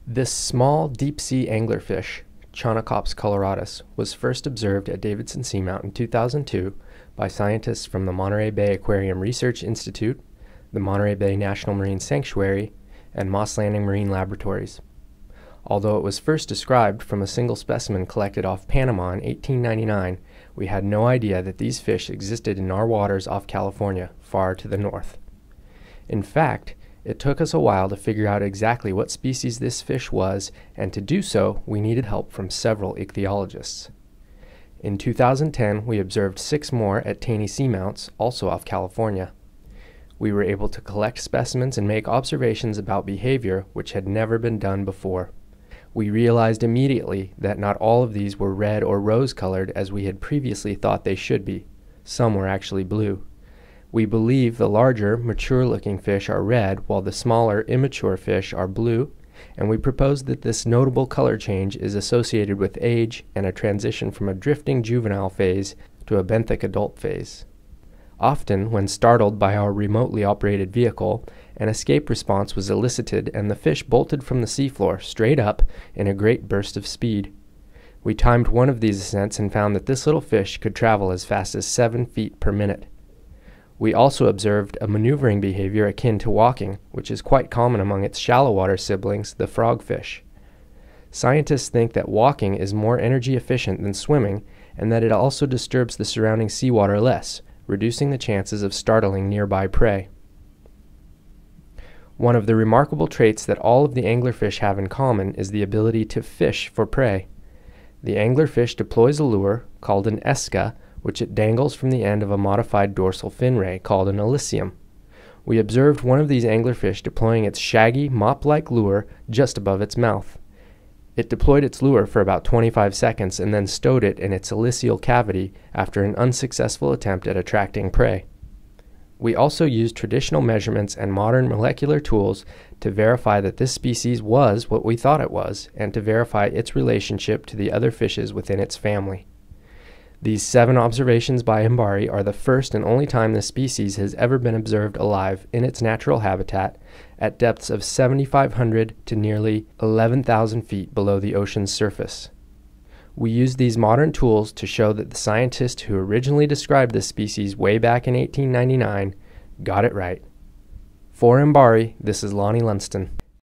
This small deep-sea anglerfish, Chaunacops coloratus, was first observed at Davidson Seamount in 2002 by scientists from the Monterey Bay Aquarium Research Institute, the Monterey Bay National Marine Sanctuary, and Moss Landing Marine Laboratories. Although it was first described from a single specimen collected off Panama in 1899, we had no idea that these fish existed in our waters off California, far to the north. In fact, it took us a while to figure out exactly what species this fish was, and to do so, we needed help from several ichthyologists. In 2010, we observed 6 more at Taney Seamounts, also off California. We were able to collect specimens and make observations about behavior which had never been done before. We realized immediately that not all of these were red or rose-colored as we had previously thought they should be. Some were actually blue. We believe the larger, mature-looking fish are red, while the smaller, immature fish are blue, and we propose that this notable color change is associated with age and a transition from a drifting juvenile phase to a benthic adult phase. Often, when startled by our remotely operated vehicle, an escape response was elicited and the fish bolted from the seafloor straight up in a great burst of speed. We timed one of these ascents and found that this little fish could travel as fast as 7 feet per minute. We also observed a maneuvering behavior akin to walking, which is quite common among its shallow water siblings, the frogfish. Scientists think that walking is more energy efficient than swimming, and that it also disturbs the surrounding seawater less, reducing the chances of startling nearby prey. One of the remarkable traits that all of the anglerfish have in common is the ability to fish for prey. The anglerfish deploys a lure, called an esca, which it dangles from the end of a modified dorsal fin ray called an elysium. We observed one of these anglerfish deploying its shaggy, mop-like lure just above its mouth. It deployed its lure for about 25 seconds and then stowed it in its elysial cavity after an unsuccessful attempt at attracting prey. We also used traditional measurements and modern molecular tools to verify that this species was what we thought it was, and to verify its relationship to the other fishes within its family. These 7 observations by MBARI are the first and only time this species has ever been observed alive in its natural habitat at depths of 7,500 to nearly 11,000 feet below the ocean's surface. We used these modern tools to show that the scientist who originally described this species way back in 1899 got it right. For MBARI, this is Lonnie Lunston.